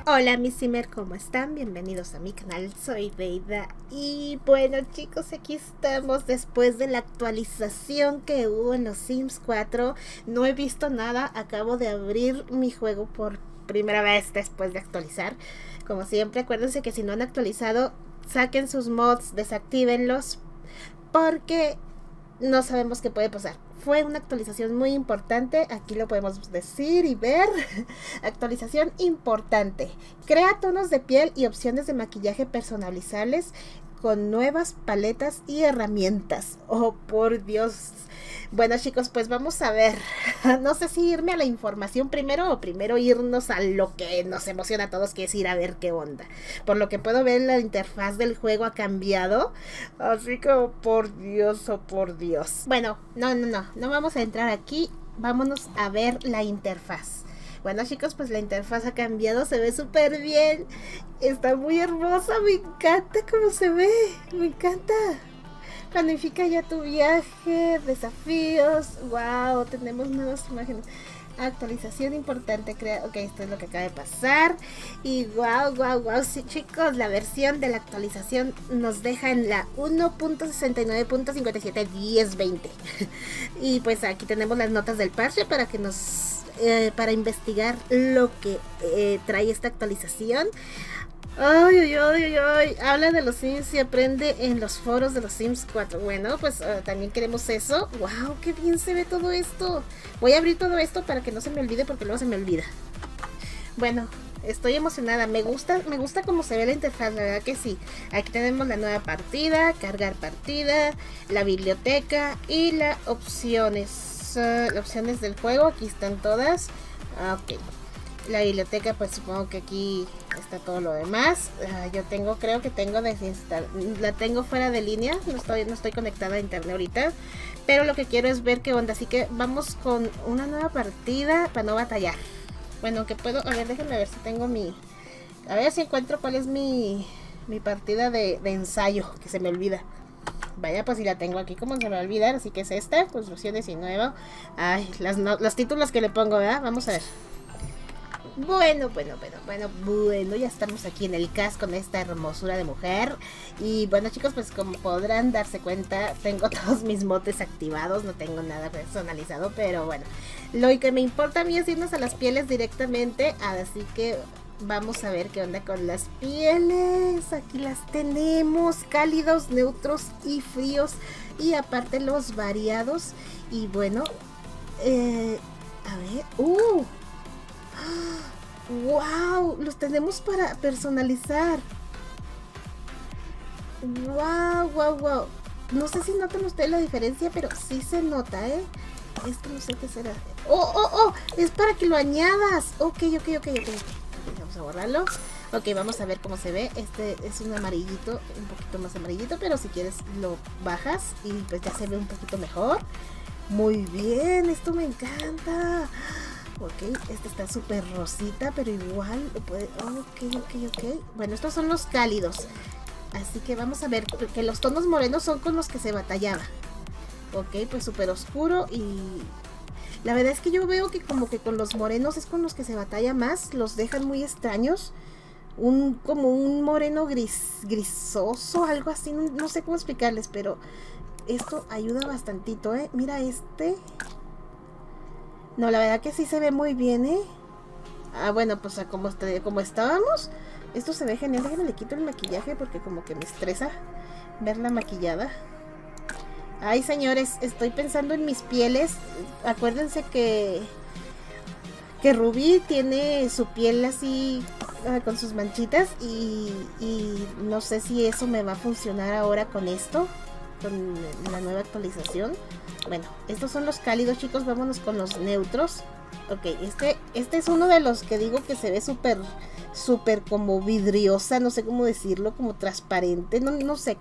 Hola mis Simmer, ¿cómo están? Bienvenidos a mi canal, soy Deida. Y bueno chicos, aquí estamos después de la actualización que hubo en los Sims 4. No he visto nada, acabo de abrir mi juego por primera vez después de actualizar. Como siempre, acuérdense que si no han actualizado, saquen sus mods, desactívenlos, porque no sabemos qué puede pasar. Fue una actualización muy importante, aquí lo podemos decir y ver. Actualización importante. Crea tonos de piel y opciones de maquillaje personalizables con nuevas paletas y herramientas. Oh, por Dios. Bueno chicos, pues vamos a ver. No sé si irme a la información primero o primero irnos a lo que nos emociona a todos, que es ir a ver qué onda. Por lo que puedo ver, la interfaz del juego ha cambiado. Así que, oh, por Dios, oh por Dios. Bueno, no vamos a entrar aquí. Vámonos a ver la interfaz. Bueno chicos, pues la interfaz ha cambiado, se ve súper bien. Está muy hermosa, me encanta cómo se ve. Me encanta. Planifica ya tu viaje, desafíos. Wow, tenemos nuevas imágenes. Actualización importante, ok, esto es lo que acaba de pasar. Y wow, sí, chicos, la versión de la actualización nos deja en la 1.69.57.10.20. Y pues aquí tenemos las notas del parche para que nos para investigar lo que trae esta actualización. Ay, habla de los Sims y aprende en los foros de los Sims 4. Bueno, pues también queremos eso. Wow, qué bien se ve todo esto. Voy a abrir todo esto para que no se me olvide, porque luego se me olvida. Bueno, estoy emocionada. Me gusta cómo se ve la interfaz, la verdad que sí. Aquí tenemos la nueva partida, cargar partida, la biblioteca y las opciones. Opciones del juego, aquí están todas. Ok. La biblioteca, pues supongo que aquí está todo lo demás. Creo que tengo desinstalar. La tengo fuera de línea. No estoy conectada a internet ahorita. Pero lo que quiero es ver qué onda. Así que vamos con una nueva partida para no batallar. Bueno, que puedo. A ver, déjenme ver si tengo mi. A ver si encuentro cuál es mi partida de ensayo. Que se me olvida. Vaya, pues si la tengo aquí, como se me va a olvidar. Así que es esta, construcción 19. Ay, los títulos que le pongo, ¿verdad? Vamos a ver. Bueno, ya estamos aquí en el cast con esta hermosura de mujer. Y bueno chicos, pues como podrán darse cuenta, tengo todos mis motes activados, no tengo nada personalizado, pero bueno, lo que me importa a mí es irnos a las pieles directamente, así que vamos a ver qué onda con las pieles. Aquí las tenemos, cálidos, neutros y fríos, y aparte los variados. Y bueno, a ver, ¡wow! Los tenemos para personalizar. ¡Wow! No sé si notan ustedes la diferencia, pero sí se nota, ¿eh? Esto no sé qué será. ¡Oh! Es para que lo añadas. Ok. Vamos a borrarlo. Ok, vamos a ver cómo se ve. Este es un amarillito, un poquito más amarillito, pero si quieres lo bajas y pues ya se ve un poquito mejor. Muy bien, esto me encanta. Ok, este está súper rosita, pero igual lo puede... Ok. Bueno, estos son los cálidos. Así que vamos a ver, porque los tonos morenos son con los que se batallaba. Ok, pues súper oscuro. Y la verdad es que yo veo que como que con los morenos es con los que se batalla más. Los dejan muy extraños. Como un moreno grisoso, algo así. No sé cómo explicarles, pero esto ayuda bastantito, ¿eh? Mira este... No, la verdad que sí se ve muy bien, ¿eh? Bueno, pues como estábamos, esto se ve genial. Déjenme le quito el maquillaje porque como que me estresa verla maquillada. Ay, señores, estoy pensando en mis pieles. Acuérdense que Ruby tiene su piel así con sus manchitas y no sé si eso me va a funcionar ahora con esto, con la nueva actualización. Bueno, estos son los cálidos, chicos. Vámonos con los neutros. Ok, este es uno de los que digo que se ve súper como vidriosa, no sé cómo decirlo, como transparente, no sé.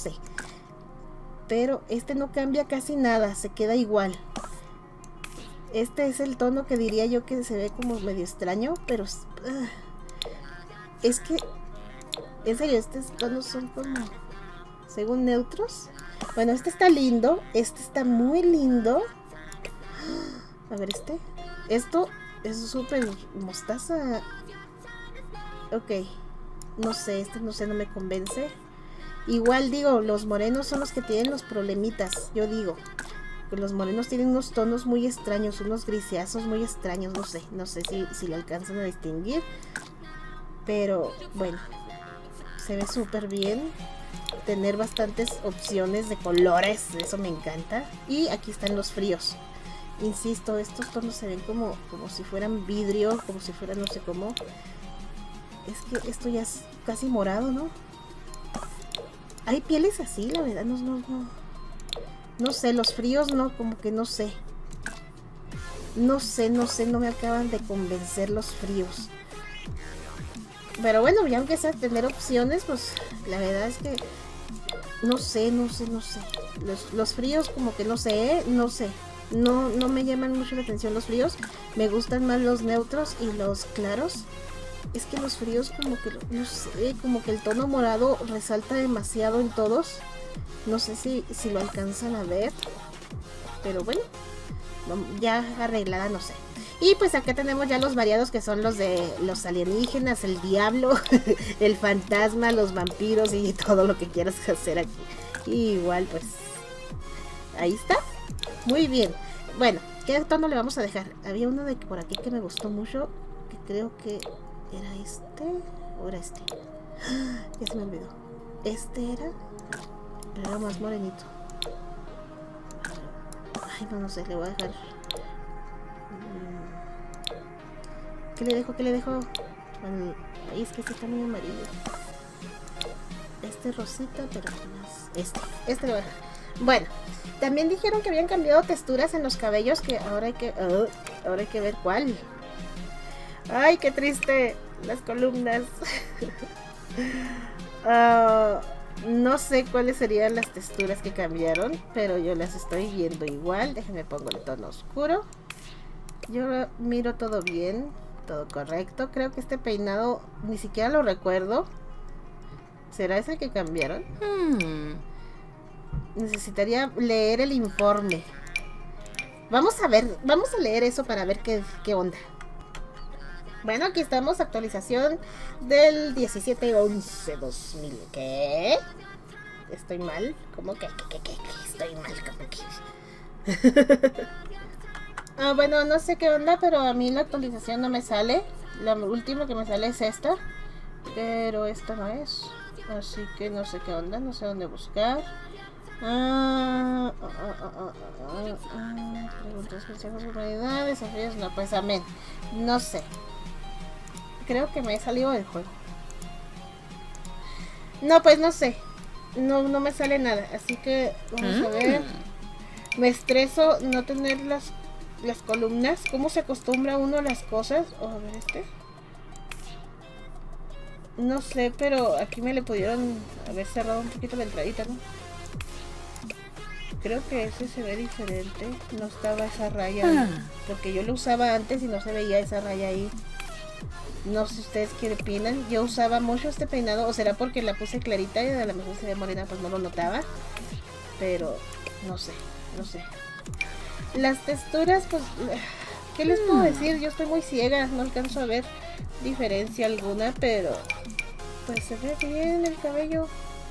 Pero este no cambia casi nada, se queda igual. Este es el tono que diría yo que se ve como medio extraño, pero es que, en serio, estos tonos son como, según neutros. Bueno, este está lindo, este está muy lindo. A ver, esto es súper mostaza. Ok. No sé, este no sé, no me convence. Igual digo, los morenos son los que tienen los problemitas. Yo digo, que los morenos tienen unos tonos muy extraños, unos griseazos muy extraños. No sé si lo alcanzan a distinguir. Pero bueno, se ve súper bien. Tener bastantes opciones de colores, eso me encanta. Y aquí están los fríos. Insisto, estos tonos se ven como si fueran vidrio, como si fueran no sé cómo. Es que esto ya es casi morado, ¿no? Hay pieles así, la verdad, no sé, los fríos no, como que no sé. No me acaban de convencer los fríos. Pero bueno, ya aunque sea tener opciones, pues la verdad es que no sé. Los fríos como que no sé. No me llaman mucho la atención los fríos. Me gustan más los neutros y los claros. Es que los fríos como que, no sé, como que el tono morado resalta demasiado en todos. No sé si lo alcanzan a ver. Pero bueno, ya arreglada, no sé. Y pues acá tenemos ya los variados que son los de los alienígenas, el diablo, el fantasma, los vampiros y todo lo que quieras hacer aquí. Y igual pues, ahí está. Muy bien. Bueno, ¿qué tono le vamos a dejar? Había uno de por aquí que me gustó mucho, que creo que era este o era este. Ya se me olvidó. Este era, pero era más morenito. Ay, no sé, le voy a dejar. ¿Qué le dejo? Bueno, ahí es que este está muy amarillo. Este rosita, pero más. Este le voy a dejar. Bueno, también dijeron que habían cambiado texturas en los cabellos, que ahora hay que ver cuál. Ay, qué triste, las columnas. No sé cuáles serían las texturas que cambiaron, pero yo las estoy viendo igual. Déjenme pongo el tono oscuro. Yo miro todo bien, todo correcto. Creo que este peinado ni siquiera lo recuerdo. ¿Será ese que cambiaron? Necesitaría leer el informe. Vamos a leer eso para ver qué onda. Bueno, aquí estamos, actualización del 17/11/2000. ¿Qué? ¿Estoy mal? ¿Cómo que? Estoy mal, ¿cómo que? Bueno, no sé qué onda, pero a mí la actualización no me sale. La última que me sale es esta, pero esta no es. Así que no sé qué onda, no sé dónde buscar. Preguntas, consejos, humanidad, desafíos, no, pues amén. No sé. Creo que me he salido del juego. No, pues no sé. No me sale nada. Así que vamos a ver. Me estreso no tener las columnas. ¿Cómo se acostumbra uno a las cosas? A ver este. No sé, pero aquí me le pudieron haber cerrado un poquito la entradita, ¿no? Creo que ese se ve diferente. No estaba esa raya ahí, porque yo lo usaba antes y no se veía esa raya ahí. No sé ustedes qué opinan. Yo usaba mucho este peinado, o será porque la puse clarita y a lo mejor se ve morena, pues no lo notaba. Pero no sé. Las texturas, pues, ¿qué les puedo decir? Yo estoy muy ciega, no alcanzo a ver diferencia alguna, pero pues se ve bien el cabello.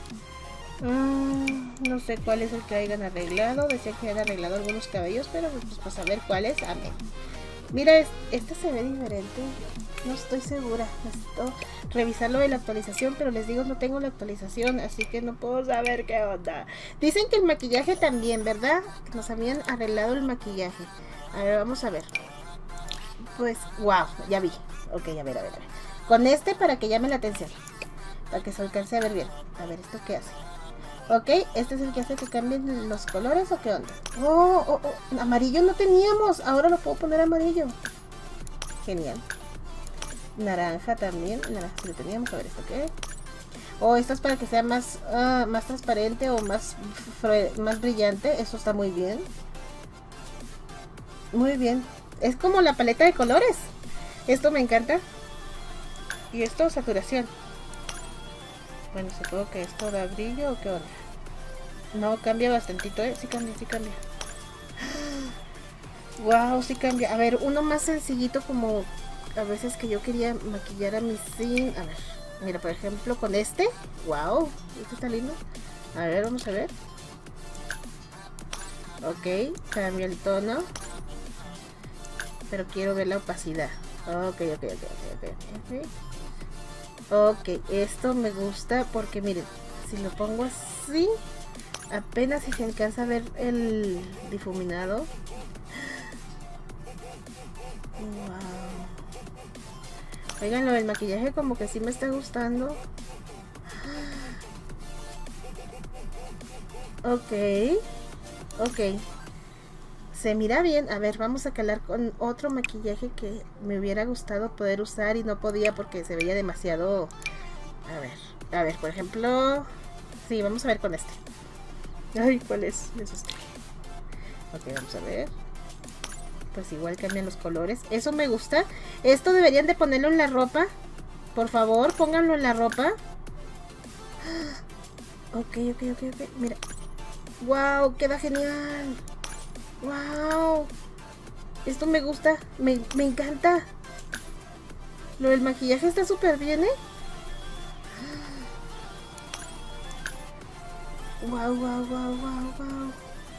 No sé cuál es el que hayan arreglado. Decía que hayan arreglado algunos cabellos, pero pues a ver cuál es. Amén. Mira, este se ve diferente. No estoy segura. Necesito revisarlo de la actualización, pero les digo, no tengo la actualización, así que no puedo saber qué onda. Dicen que el maquillaje también, ¿verdad? Que nos habían arreglado el maquillaje. A ver, vamos a ver. Pues, wow, ya vi. Ok, a ver. Con este para que llame la atención. Para que se alcance a ver bien. A ver, ¿esto qué hace? Ok, este es el que hace que cambien los colores, ¿o qué onda? Oh, amarillo no teníamos. Ahora lo puedo poner amarillo. Genial. Naranja también. Naranja sí lo teníamos. A ver, ¿esto qué? Esto es para que sea más transparente o más brillante. Eso está muy bien. Muy bien. Es como la paleta de colores. Esto me encanta. Y esto, saturación. Bueno, supongo que esto da brillo o qué onda. No, cambia bastantito, ¿eh? Sí cambia. Wow, sí cambia. A ver, uno más sencillito como a veces que yo quería maquillar a mi Sin. A ver, mira, por ejemplo, con este. Wow, este está lindo. A ver, vamos a ver. Ok, cambia el tono. Pero quiero ver la opacidad. Ok. Ok, esto me gusta porque miren, si lo pongo así, apenas si se alcanza a ver el difuminado. Wow. Oigan, lo del maquillaje como que sí me está gustando. Ok. Se mira bien. A ver, vamos a calar con otro maquillaje que me hubiera gustado poder usar y no podía porque se veía demasiado. A ver, por ejemplo. Sí, vamos a ver con este. Ay, ¿cuál es? Me asusté. Ok, vamos a ver. Pues igual cambian los colores. Eso me gusta. Esto deberían de ponerlo en la ropa. Por favor, pónganlo en la ropa. Ok. Mira. Wow, queda genial. Wow. Esto me gusta. Me encanta. Lo del maquillaje está súper bien, ¿eh? Wow.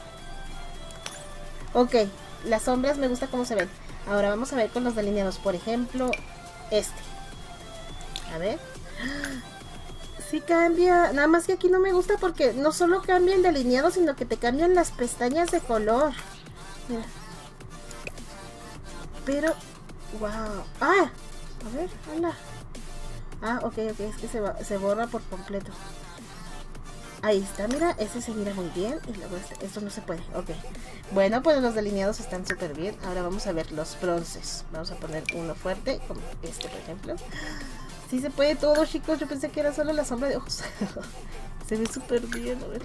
Ok, las sombras me gusta cómo se ven. Ahora vamos a ver con los delineados. Por ejemplo, este. A ver. Sí cambia. Nada más que aquí no me gusta porque no solo cambia el delineado, sino que te cambian las pestañas de color. Mira. Pero, wow. ¡Ah! A ver, hala. Ah, ok, es que se borra por completo. Ahí está, mira, ese se mira muy bien. Y luego esto no se puede, ok. Bueno, pues los delineados están súper bien. Ahora vamos a ver los bronces. Vamos a poner uno fuerte, como este por ejemplo. Sí se puede todo, chicos. Yo pensé que era solo la sombra de ojos. Se ve súper bien, a ver.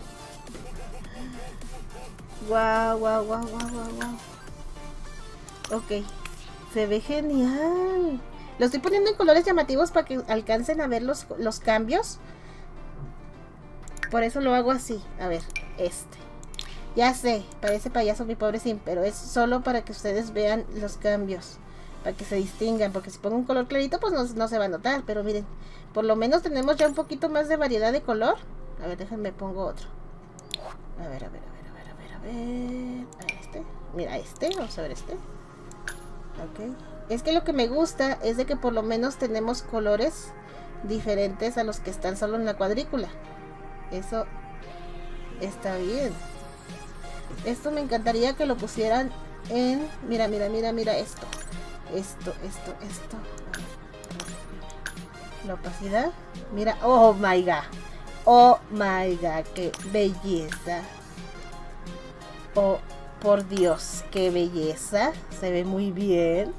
Wow. Ok, se ve genial. Lo estoy poniendo en colores llamativos para que alcancen a ver los cambios. Por eso lo hago así. A ver, este. Ya sé, parece payaso mi pobre Sim, pero es solo para que ustedes vean los cambios. Para que se distingan, porque si pongo un color clarito, pues no se va a notar. Pero miren, por lo menos tenemos ya un poquito más de variedad de color. A ver, déjenme pongo otro. A ver. Este. Mira, este. Vamos a ver este. Ok. Es que lo que me gusta es de que por lo menos tenemos colores diferentes a los que están solo en la cuadrícula. Eso está bien. Esto me encantaría que lo pusieran en... Mira esto. Esto. La opacidad. Mira, oh my god, qué belleza. Oh, por Dios, qué belleza. Se ve muy bien.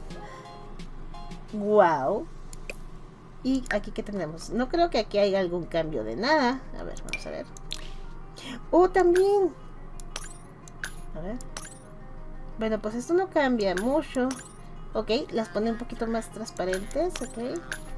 Wow. Y aquí que tenemos. No creo que aquí haya algún cambio de nada. A ver, vamos a ver. Oh, también. A ver. Bueno, pues esto no cambia mucho. Ok, las pone un poquito más transparentes. Ok.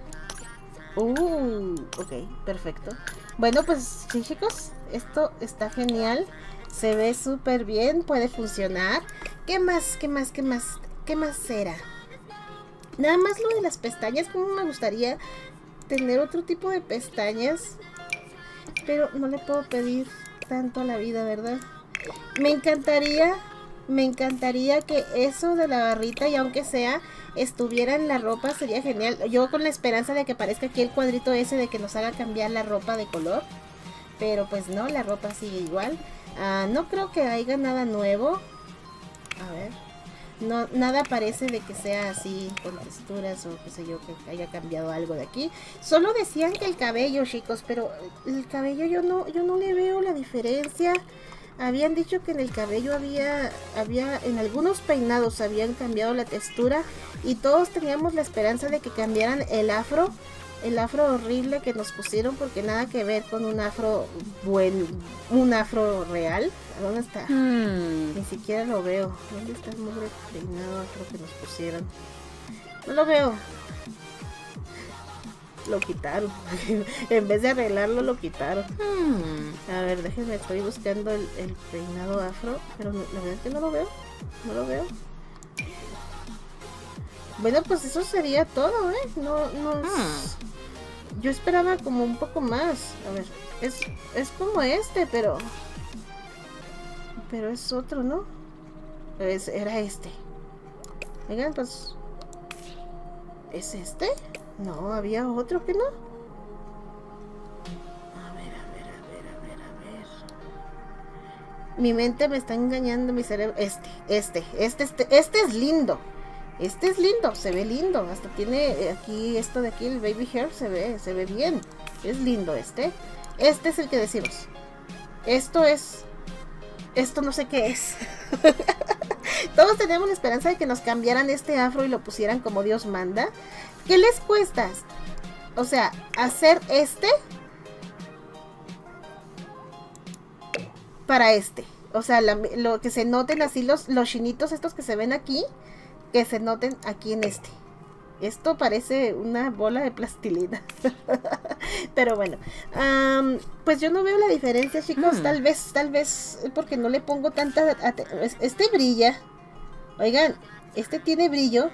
Ok, perfecto. Bueno, pues sí, chicos, esto está genial. Se ve súper bien, puede funcionar. ¿Qué más será? Nada más lo de las pestañas, como me gustaría tener otro tipo de pestañas. Pero no le puedo pedir tanto a la vida, ¿verdad? Me encantaría que eso de la barrita, y aunque sea, estuviera en la ropa, sería genial. Yo con la esperanza de que aparezca aquí el cuadrito ese de que nos haga cambiar la ropa de color. Pero pues no, la ropa sigue igual. No creo que haya nada nuevo. A ver. No, nada parece de que sea así con texturas o qué sé yo, que haya cambiado algo de aquí. Solo decían que el cabello, chicos, pero el cabello yo no le veo la diferencia. Habían dicho que en el cabello había en algunos peinados habían cambiado la textura y todos teníamos la esperanza de que cambiaran el afro horrible que nos pusieron, porque nada que ver con un afro un afro real. ¿Dónde está? Ni siquiera lo veo. ¿Dónde está el mugre peinado afro que nos pusieron? No lo veo. Lo quitaron. En vez de arreglarlo, lo quitaron. A ver, déjenme, estoy buscando el peinado afro, pero la verdad es que no lo veo. Bueno, pues eso sería todo, ¿eh? No, no yo esperaba como un poco más. A ver, es como este, pero es otro, ¿no? Era este. Oigan, pues ¿es este? No, había otro que no. A ver. Mi mente me está engañando, mi cerebro. Este es lindo. Este es lindo, se ve lindo. Hasta tiene aquí, esto de aquí, el baby hair, se ve bien. Es lindo este. Este es el que decimos. Esto no sé qué es. Todos teníamos la esperanza de que nos cambiaran este afro y lo pusieran como Dios manda. ¿Qué les cuesta? O sea, hacer este para este. O sea, lo que se noten así los chinitos estos que se ven aquí, que se noten aquí en este. Esto parece una bola de plastilina. Pero bueno, pues yo no veo la diferencia, chicos. Tal vez porque no le pongo tanta este brilla. Oigan, este tiene brillo.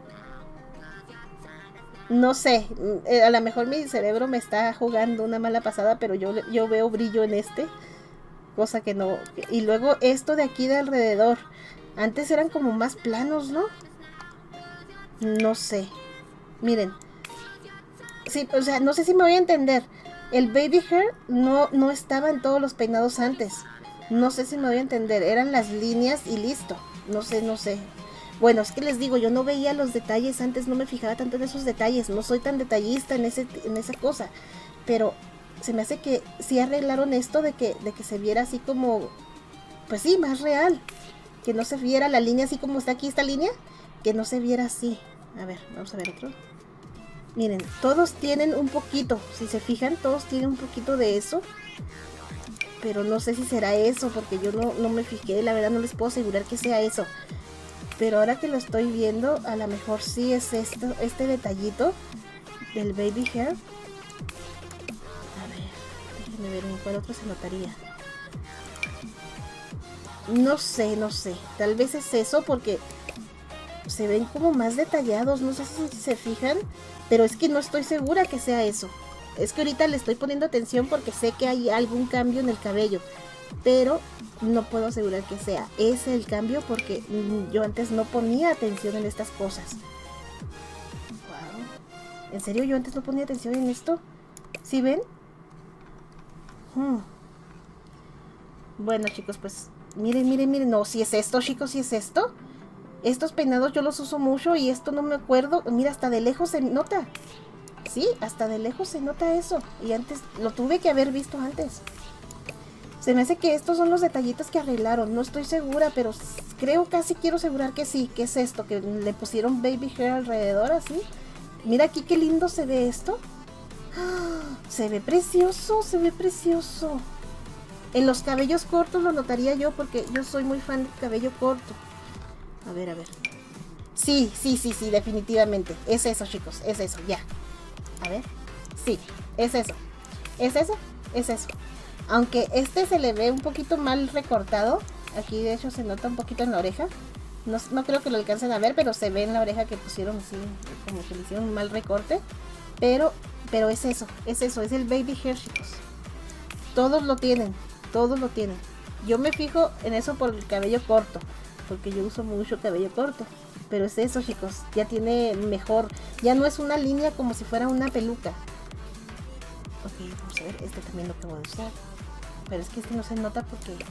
No sé, a lo mejor mi cerebro me está jugando una mala pasada, pero yo veo brillo en este. Cosa que no. Y luego esto de aquí de alrededor. Antes eran como más planos, ¿no? No sé. Miren. Sí, o sea, no sé si me voy a entender. El baby hair no estaba en todos los peinados antes. No sé si me voy a entender. Eran las líneas y listo. No sé. Bueno, es que les digo, yo no veía los detalles antes, no me fijaba tanto en esos detalles. No soy tan detallista en esa cosa. Pero se me hace que sí arreglaron esto de que se viera así como, pues sí, más real. Que no se viera la línea así como está aquí esta línea. Que no se viera así. A ver, vamos a ver otro. Miren, todos tienen un poquito. Si se fijan, todos tienen un poquito de eso. Pero no sé si será eso, porque yo no me fijé. La verdad no les puedo asegurar que sea eso. Pero ahora que lo estoy viendo, a lo mejor sí es este detallito del baby hair. A ver, déjenme ver en cuál otro se notaría. No sé. Tal vez es eso porque se ven como más detallados. No sé si se fijan, pero es que no estoy segura que sea eso. Es que ahorita le estoy poniendo atención porque sé que hay algún cambio en el cabello, pero no puedo asegurar que sea ese el cambio porque yo antes no ponía atención en estas cosas. Wow. ¿En serio yo antes no ponía atención en esto? ¿Sí ven? Bueno, chicos, pues miren. No, si es esto, chicos, si es esto. Estos peinados yo los uso mucho y esto no me acuerdo. Mira, hasta de lejos se nota. Sí, hasta de lejos se nota eso. Y antes, lo tuve que haber visto antes. Se me hace que estos son los detallitos que arreglaron. No estoy segura, pero quiero asegurar que sí. Que es esto, que le pusieron baby hair alrededor así. Mira aquí qué lindo se ve esto. Se ve precioso. En los cabellos cortos lo notaría yo porque yo soy muy fan del cabello corto. A ver. Sí, definitivamente. Es eso, chicos, es eso, ya. A ver, sí, es eso. ¿Es eso? Es eso. Aunque este se le ve un poquito mal recortado. Aquí de hecho se nota un poquito en la oreja. No creo que lo alcancen a ver, pero se ve en la oreja que pusieron así, como que le hicieron un mal recorte. Pero es eso, es el baby hair, chicos. Todos lo tienen. Yo me fijo en eso por el cabello corto, porque yo uso mucho cabello corto. Pero es eso, chicos, ya tiene mejor, ya no es una línea como si fuera una peluca. Ok, vamos a ver, este también lo acabo de usar. Pero es que este no se nota porque... A ver,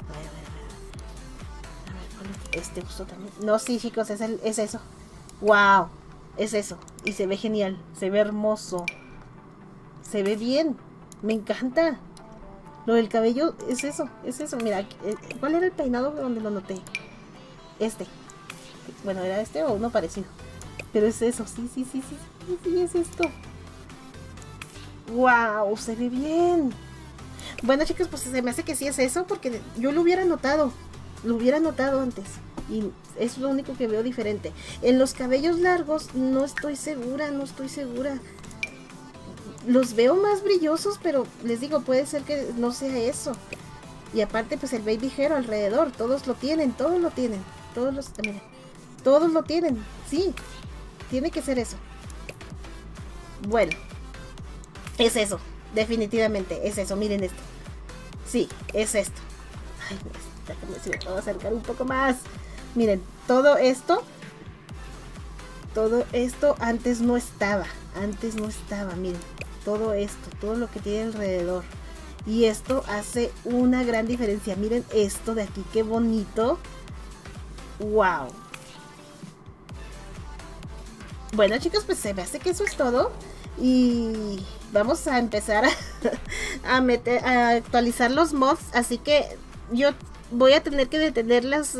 este uso también. No, sí, chicos, es eso. Wow, es eso. Y se ve genial, se ve hermoso. Se ve bien, me encanta. Lo del cabello es eso. Mira, ¿cuál era el peinado donde lo noté? Este. Bueno, ¿era este o uno parecido? Pero es eso, sí, es esto. ¡Wow! Se ve bien. Bueno, chicos, pues se me hace que sí es eso porque yo lo hubiera notado. Lo hubiera notado antes. Y es lo único que veo diferente. En los cabellos largos no estoy segura. Los veo más brillosos, pero les digo, puede ser que no sea eso. Y aparte, pues el baby hair alrededor, todos lo tienen. Todos lo tienen, sí. Tiene que ser eso. Bueno, es eso. Definitivamente es eso. Miren esto. Sí, es esto. Ay, déjame si me puedo acercar un poco más. Miren, todo esto antes no estaba. Antes no estaba, miren. Todo esto, todo lo que tiene alrededor. Y esto hace una gran diferencia. Miren esto de aquí, qué bonito. Wow. Bueno, chicos, pues se me hace que eso es todo. Y vamos a empezar a actualizar los mods. Así que yo voy a tener que detener las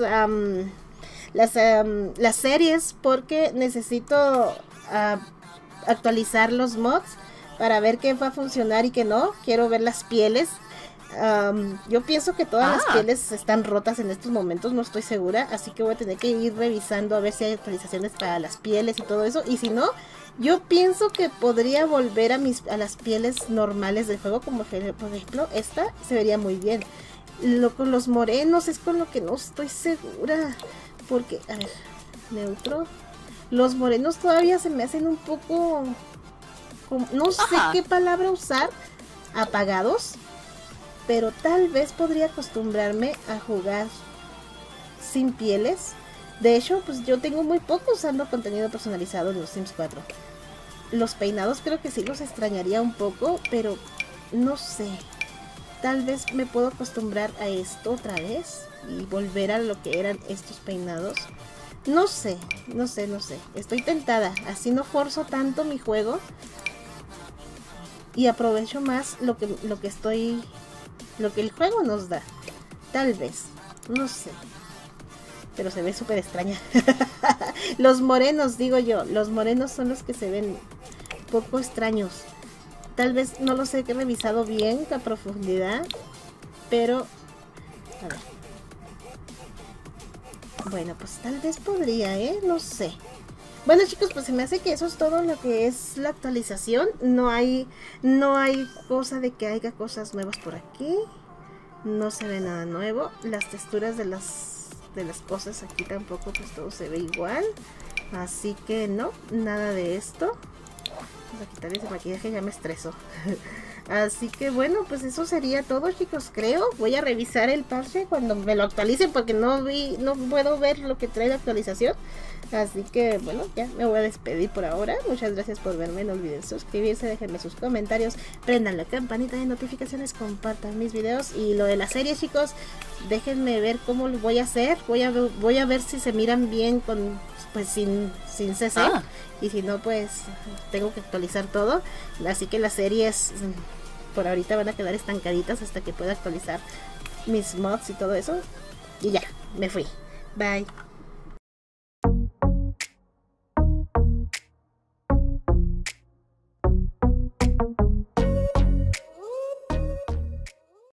series porque necesito actualizar los mods para ver qué va a funcionar y qué no. Quiero ver las pieles. Yo pienso que todas las pieles están rotas en estos momentos, no estoy segura, así que voy a tener que ir revisando a ver si hay actualizaciones para las pieles y todo eso, y si no, yo pienso que podría volver a las pieles normales del juego, como por ejemplo esta se vería muy bien. Con los morenos es con lo que no estoy segura, porque, a ver, neutro, los morenos todavía se me hacen un poco, no sé qué palabra usar, apagados. Pero tal vez podría acostumbrarme a jugar sin pieles. De hecho, pues yo tengo muy poco usando contenido personalizado en los Sims 4. Los peinados creo que sí los extrañaría un poco, pero no sé. Tal vez me puedo acostumbrar a esto otra vez y volver a lo que eran estos peinados. No sé. Estoy tentada. Así no forzo tanto mi juego y aprovecho más lo que el juego nos da. Tal vez, no sé, pero se ve súper extraña. Los morenos, digo yo, los morenos son los que se ven poco extraños. Tal vez no los he revisado bien a profundidad, pero a ver. Bueno, pues tal vez podría, no sé. Bueno, chicos, pues se me hace que eso es todo lo que es la actualización. No hay cosa de que haya cosas nuevas por aquí. No se ve nada nuevo. Las texturas de las cosas aquí tampoco, pues todo se ve igual. Así que no, nada de esto. Vamos a quitar ese maquillaje, ya me estresó. Así que bueno, pues eso sería todo, chicos, creo. Voy a revisar el parche cuando me lo actualicen porque no puedo ver lo que trae la actualización. Así que bueno, ya me voy a despedir por ahora. Muchas gracias por verme. No olviden suscribirse, déjenme sus comentarios, prendan la campanita de notificaciones, compartan mis videos. Y lo de la serie, chicos, déjenme ver cómo lo voy a hacer. Voy a ver si se miran bien sin CC. Y si no, pues tengo que actualizar todo. Así que las series por ahorita van a quedar estancaditas hasta que pueda actualizar mis mods y todo eso. Y ya, me fui. Bye.